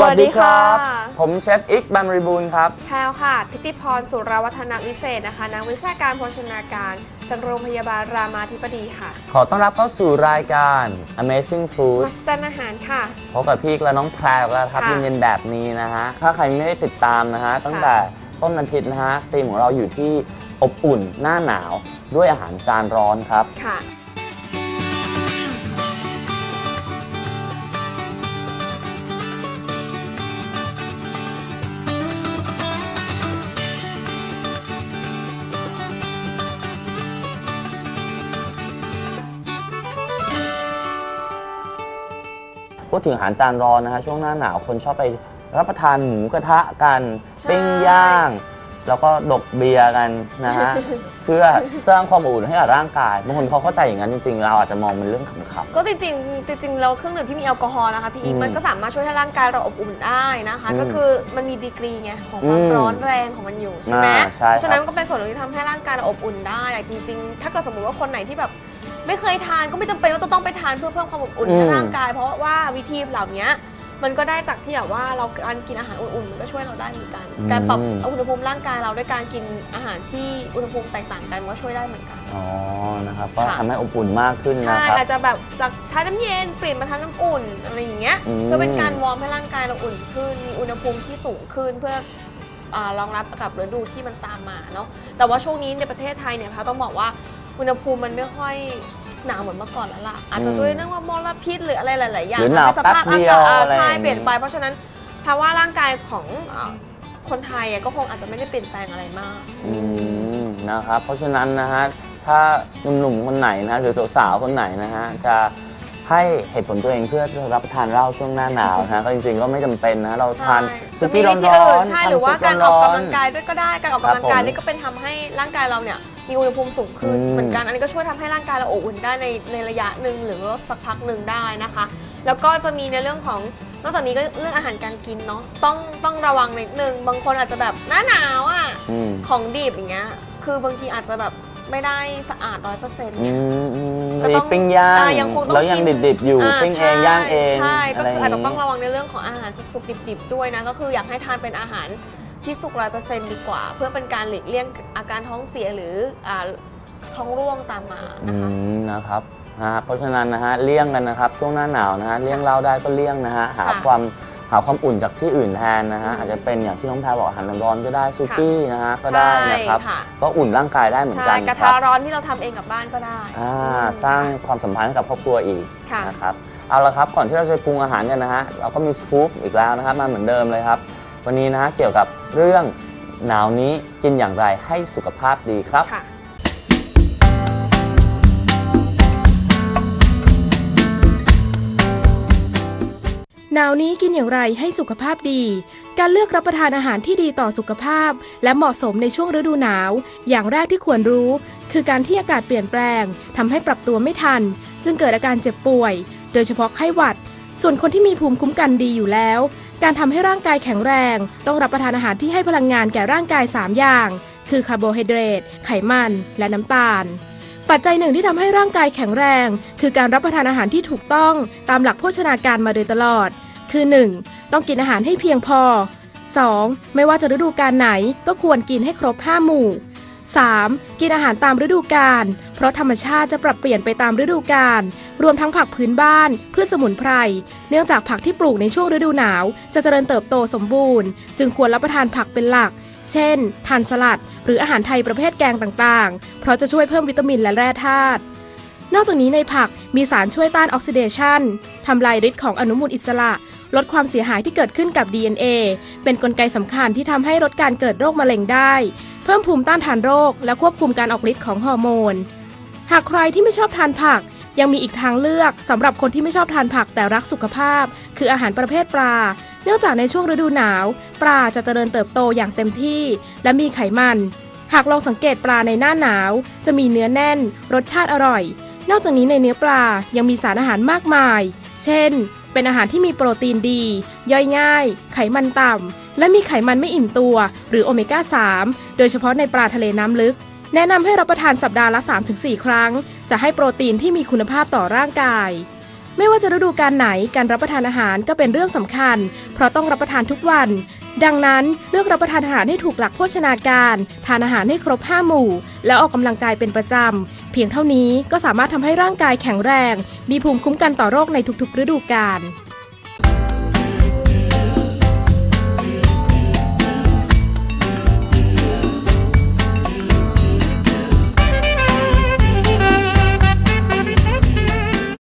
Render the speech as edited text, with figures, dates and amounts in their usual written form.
วัสดีครับผมเชฟอิกบันริบูลครับแพรวค่ะทิติพรสุรวัฒนวิเศษนะคะนักวิชาการโภชนาการจากโรงพยาบาลรามาธิบดีค่ะขอต้อนรับเข้าสู่รายการ Amazing Food มหัศจรรย์อาหารค่ะพบกับพี่และน้องแพรวแล้วครับเย็นๆแบบนี้นะฮะถ้าใครไม่ได้ติดตามนะฮะตั้งแต่ต้นอาทิตย์นะฮะธีมของเราอยู่ที่อบอุ่นหน้าหนาวด้วยอาหารจานร้อนครับค่ะพูดถึงอาหารจานร้อนนะฮะช่วงหน้าหนาวคนชอบไปรับประทานหมูกระทะกันปิ้งย่างแล้วก็ดกเบียร์กันนะฮะ เพื่อสร้างความอุ่นให้กับร่างกายบางคนเขาเข้าใจอย่างนั้นจริงๆเราอาจจะมองเป็นเรื่องขำๆก็จริงเราเครื่องดื่มที่มีแอลกอฮอล์นะคะพี่อีมันก็สามารถช่วยให้ร่างกายเราอบอุ่นได้นะคะก็คือมันมีดีกรีไงของความร้อนแรงของมันอยู่ใช่ไหมฉะนั้นก็เป็นส่วนหนึ่งที่ทำให้ร่างกายเราอบอุ่นได้จริงๆถ้าเกิดสมมติว่าคนไหนที่แบบไม่เคยทานก็ไม่จำเป็นว่าจะต้องไปทานเพื่อเพิ่มความอบอุ่นในร่างกายเพราะว่าวิธีเหล่านี้มันก็ได้จากที่แบบว่าเราการกินอาหารอุ่นๆมันก็ช่วยเราได้เหมือนกันการปรับอุณหภูมิร่างกายเราด้วยการกินอาหารที่อุณหภูมิแตกต่างกันก็ช่วยได้เหมือนกันอ๋อนะครับก็ทำให้อบอุ่นมากขึ้นนะครับใช่อาจจะแบบจากทานน้ำเย็นเปลี่ยนมาทานน้ำอุ่นอะไรอย่างเงี้ยเพื่อเป็นการวอร์มให้ร่างกายเราอุ่นขึ้นมีอุณหภูมิที่สูงขึ้นเพื่อรองรับกับฤดูที่มันตามมาเนาะแต่ว่าช่วงนี้ในประเทศไทยเนี่ยค่ะต้องบอกว่าอุณหภูมิมันไม่ค่อยหนาวเหมือนเมื่อก่อนแล้วล่ะอาจจะด้วยเนื่องว่ามลพิษหรืออะไรหลายๆอย่างสภาพอากาศใช่เปลี่ยนไปเพราะฉะนั้นแปลว่าร่างกายของคนไทยก็คงอาจจะไม่ได้เปลี่ยนแปลงอะไรมากนะครับเพราะฉะนั้นนะฮะถ้าหนุ่มๆคนไหนนะหรือสาวๆคนไหนนะฮะจะให้เหตุผลตัวเองเพื่อรับประทานเหล้าช่วงหน้าหนาวนะก็จริงๆก็ไม่จำเป็นนะเราทานซุกี้ร้อนๆใช่หรือว่าการออกกำลังกายด้วยก็ได้การออกกำลังกายนี่ก็เป็นทำให้ร่างกายเราเนี่ยมีอุณหภูมิสูงขึ้นเหมือนกันอันนี้ก็ช่วยทำให้ร่างกายเราอบอุ่นได้ในระยะหนึ่งหรือว่าสักพักหนึ่งได้นะคะแล้วก็จะมีในเรื่องของนอกจากนี้ก็เรื่องอาหารการกินเนาะต้องระวังนิดนึงบางคนอาจจะแบบหน้าหนาวอ่ะของดิบอย่างเงี้ยคือบางทีอาจจะแบบไม่ได้สะอาด100%เนี่ยก็ต้องปิ้งย่างแล้วยังดิบๆอยู่ปิ้งเองย่างเองใช่ก็คืออาจจะต้องระวังในเรื่องของอาหารสุกๆดิบๆด้วยนะก็คืออยากให้ทานเป็นอาหารที่สุก100%ดีกว่าเพื่อเป็นการหลีกเลี่ยงอาการท้องเสียหรือท้องร่วงตามมานะครับเพราะฉะนั้นนะฮะเลี่ยงกันนะครับช่วงหน้าหนาวนะฮะเลี่ยงเหล้าได้ก็เลี่ยงนะฮะหาความอุ่นจากที่อื่นแทนนะฮะอาจจะเป็นอย่างที่น้องแพรบอกอาหารร้อนก็ได้ซุกี้นะฮะก็ได้นะครับก็อุ่นร่างกายได้เหมือนกันกระทะร้อนที่เราทำเองกับบ้านก็ได้สร้างความสัมพันธ์กับครอบครัวอีกนะครับเอาละครับก่อนที่เราจะปรุงอาหารกันนะฮะเราก็มีสกู๊ปอีกแล้วนะครับมาเหมือนเดิมเลยครับวันนี้นะฮะเกี่ยวกับเรื่องหนาวนี้กินอย่างไรให้สุขภาพดีครับหนาวนี้กินอย่างไรให้สุขภาพดีการเลือกรับประทานอาหารที่ดีต่อสุขภาพและเหมาะสมในช่วงฤดูหนาวอย่างแรกที่ควรรู้คือการที่อากาศเปลี่ยนแปลงทำให้ปรับตัวไม่ทันจึงเกิดอาการเจ็บป่วยโดยเฉพาะไข้หวัดส่วนคนที่มีภูมิคุ้มกันดีอยู่แล้วการทำให้ร่างกายแข็งแรงต้องรับประทานอาหารที่ให้พลังงานแก่ร่างกาย3อย่างคือคาร์โบไฮเดรตไขมันและน้ำตาลปัจจัยหนึ่งที่ทำให้ร่างกายแข็งแรงคือการรับประทานอาหารที่ถูกต้องตามหลักโภชนาการมาโดยตลอดคือ 1. ต้องกินอาหารให้เพียงพอ 2. ไม่ว่าจะฤดูกาลไหนก็ควรกินให้ครบ5หมู่ 3. กินอาหารตามฤดูกาลเพราะธรรมชาติจะปรับเปลี่ยนไปตามฤดูกาลรวมทั้งผักพื้นบ้านพืชสมุนไพรเนื่องจากผักที่ปลูกในช่วงฤดูหนาวจะเจริญเติบโตสมบูรณ์จึงควรรับประทานผักเป็นหลักเช่นทานสลัดหรืออาหารไทยประเภทแกงต่างๆเพราะจะช่วยเพิ่มวิตามินและแร่ธาตุนอกจากนี้ในผักมีสารช่วยต้านออกซิเดชันทำลายฤทธิ์ของอนุมูลอิสระลดความเสียหายที่เกิดขึ้นกับ DNA เป็นกลไกสำคัญที่ทำให้ลดการเกิดโรคมะเร็งได้เพิ่มภูมิต้านทานโรคและควบคุมการออกฤทธิ์ของฮอร์โมนหากใครที่ไม่ชอบทานผักยังมีอีกทางเลือกสำหรับคนที่ไม่ชอบทานผักแต่รักสุขภาพคืออาหารประเภทปลาเนื่องจากในช่วงฤดูหนาวปลาจะเจริญเติบโตอย่างเต็มที่และมีไขมันหากลองสังเกตปลาในหน้าหนาวจะมีเนื้อแน่นรสชาติอร่อยนอกจากนี้ในเนื้อปลายังมีสารอาหารมากมายเช่นเป็นอาหารที่มีโปรตีนดีย่อยง่ายไขมันต่ำและมีไขมันไม่อิ่มตัวหรือโอเมก้า3โดยเฉพาะในปลาทะเลน้ำลึกแนะนำให้รับประทานสัปดาห์ละ 3-4 ครั้งจะให้โปรตีนที่มีคุณภาพต่อร่างกายไม่ว่าจะฤดูกาลไหนการรับประทานอาหารก็เป็นเรื่องสำคัญเพราะต้องรับประทานทุกวันดังนั้นเลือกรับประทานอาหารให้ถูกหลักโภชนาการทานอาหารให้ครบ5หมู่แล้วออกกำลังกายเป็นประจำเพียงเท่านี้ก็สามารถทำให้ร่างกายแข็งแรงมีภูมิคุ้มกันต่อโรคในทุกๆฤดูกาล